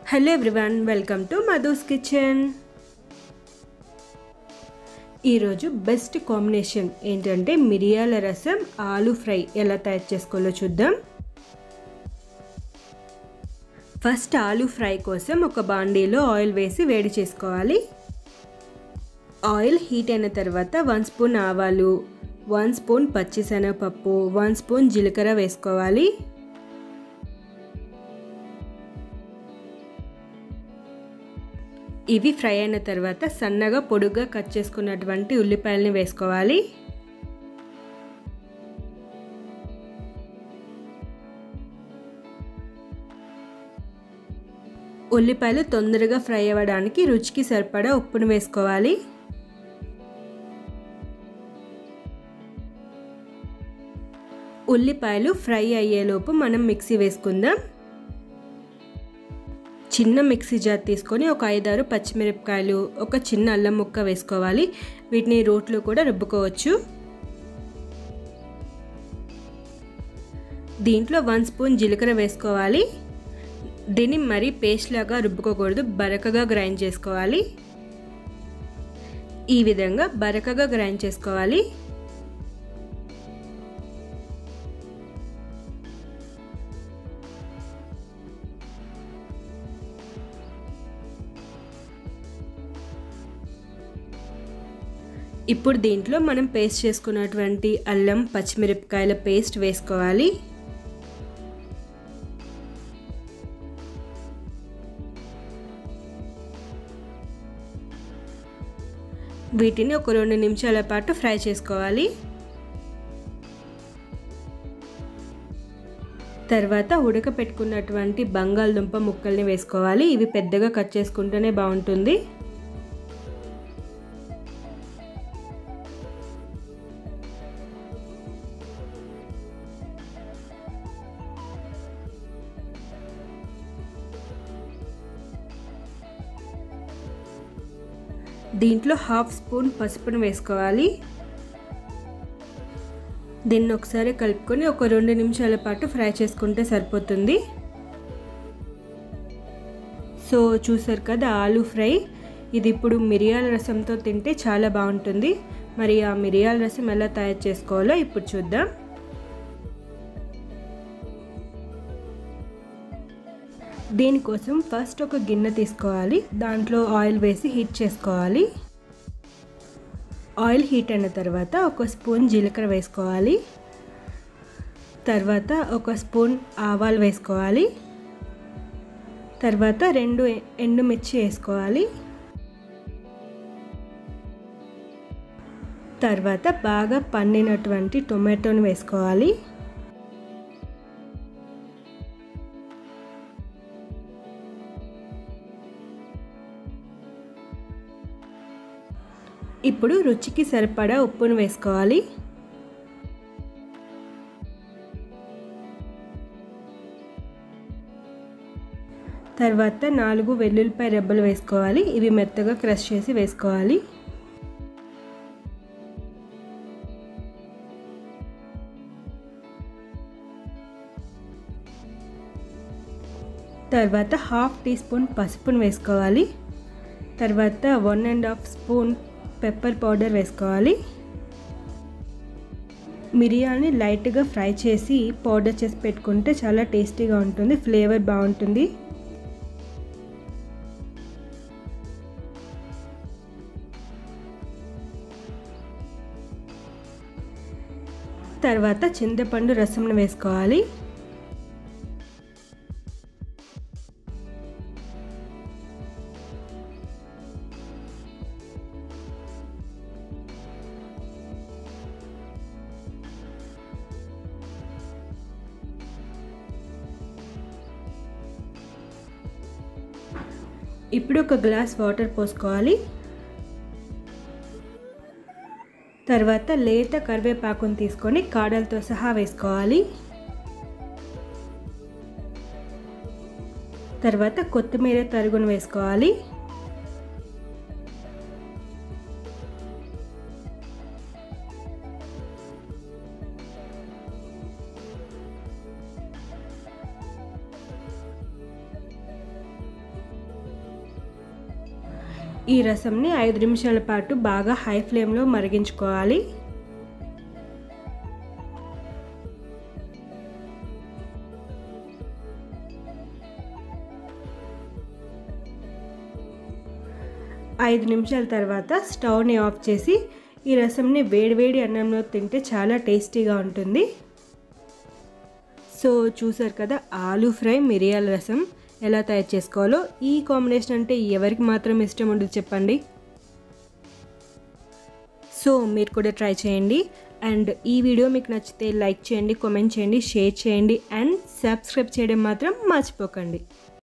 Hello everyone, welcome to మధుస్ kitchen. ఈరోజు best combination ఏంటంటే మిరియాల రసం ఆలు ఫ్రై ఎలా తయారు చేసుకోవాలో చూద్దాం. ఫస్ట్ ఆలు ఫ్రై కోసం ఒక బాండీలో ఆయిల్ వేసి వేడి చేసుకోవాలి. ఆయిల్ హీట్ అయిన తర్వాత 1 స్పూన్ ఆవాలు, 1 స్పూన్ పచ్చిశనగపప్పు, 1 స్పూన్ జీలకర్ర వేసుకోవాలి. ఇవి ఫ్రై అయిన తర్వాత సన్నగా పొడుగ్గా కట్ చేసుకున్నటువంటి ఉల్లిపాయలని వేసుకోవాలి. ఉల్లిపాయలు తొందరగా ఫ్రై అవ్వడానికి రుచికి సరిపడా ఉప్పును వేసుకోవాలి. ఉల్లిపాయలు ఫ్రై అయ్యేలోపు మనం మిక్సీ వేసుకుందాం. చిన్న మిక్సీ జార్ తీసుకొని ఒక 5-6 పచ్చిమిరపకాయలు, ఒక చిన్న అల్లం ముక్క వేసుకోవాలి. వీటిని రోట్లో కూడా రుబ్బుకోవచ్చు. దీంట్లో 1 స్పూన్ జీలకర్ర వేసుకోవాలి. దీన్ని మరీ పేస్ట్ లాగా రుబ్బుకోకూడదు, బరకగా గ్రైండ్ చేసుకోవాలి. ఈ విధంగా బరకగా గ్రైండ్ చేసుకోవాలి. ఇప్పుడు దీంట్లో మనం పేస్ట్ చేసుకున్నటువంటి అల్లం పచ్చిమిరపకాయల పేస్ట్ వేసుకోవాలి. వీటిని ఒక 2 నిమిషాల పాటు ఫ్రై చేసుకోవాలి. తర్వాత ఉడకపెట్టుకున్నటువంటి బంగాళదుంప ముక్కల్ని వేసుకోవాలి. ఇవి పెద్దగా కట్ చేసుకుంటేనే బాగుంటుంది. దీంట్లో 1/2 స్పూన్ పసుపును వేసుకోవాలి. దీన్ని ఒకసారి కలుపుకొని ఒక 2 నిమిషాల పాటు ఫ్రై చేసుకుంటే సరిపోతుంది. సో చూసారు కదా ఆలు ఫ్రై. ఇది ఇప్పుడు మిరియాల రసంతో తింటే చాలా బాగుంటుంది. మరి ఆ మిరియాల రసం ఎలా తయారు చేసుకోవాలో ఇప్పుడు చూద్దాం. దీనికోసం ఫస్ట్ ఒక గిన్నె తీసుకోవాలి. దాంట్లో ఆయిల్ వేసి హీట్ చేసుకోవాలి. ఆయిల్ హీట్ అయిన తర్వాత ఒక స్పూన్ జీలకర్ర వేసుకోవాలి. తర్వాత ఒక స్పూన్ ఆవాలు వేసుకోవాలి. తర్వాత 2 ఎండుమిర్చి వేసుకోవాలి. తర్వాత బాగా పండినటువంటి టొమాటోని వేసుకోవాలి. ఇప్పుడు రుచికి సరిపడా ఉప్పును వేసుకోవాలి. తర్వాత 4 వెల్లుల్లిపాయ రెబ్బలు వేసుకోవాలి. ఇవి మెత్తగా క్రష్ చేసి వేసుకోవాలి. తర్వాత 1/2 టీ స్పూన్ పసుపును వేసుకోవాలి. తర్వాత 1.5 స్పూన్ పెప్పర్ పౌడర్ వేసుకోవాలి. మిరియాలని లైట్గా ఫ్రై చేసి పౌడర్ చేసి పెట్టుకుంటే చాలా టేస్టీగా ఉంటుంది, ఫ్లేవర్ బాగుంటుంది. తర్వాత చింతపండు రసంను వేసుకోవాలి. ఇప్పుడు ఒక గ్లాస్ వాటర్ పోసుకోవాలి. తర్వాత లేత కరివేపాకును తీసుకొని కాడలతో సహా వేసుకోవాలి. తర్వాత కొత్తిమీర తరుగును వేసుకోవాలి. ఈ రసంని 5 నిమిషాల పాటు బాగా హై ఫ్లేమ్లో మరిగించుకోవాలి. ఐదు నిమిషాల తర్వాత స్టవ్ని ఆఫ్ చేసి ఈ రసంని వేడివేడి అన్నంలో తింటే చాలా టేస్టీగా ఉంటుంది. సో చూసారు కదా, ఆలూ ఫ్రై మిరియాల రసం ఎలా తయారు చేసుకోవాలో. ఈ కాంబినేషన్ అంటే ఎవరికి మాత్రం ఇష్టం ఉండదు చెప్పండి. సో మీరు కూడా ట్రై చేయండి. అండ్ ఈ వీడియో మీకు నచ్చితే లైక్ చేయండి, కామెంట్ చేయండి, షేర్ చేయండి అండ్ సబ్స్క్రైబ్ చేయడం మాత్రం మర్చిపోకండి.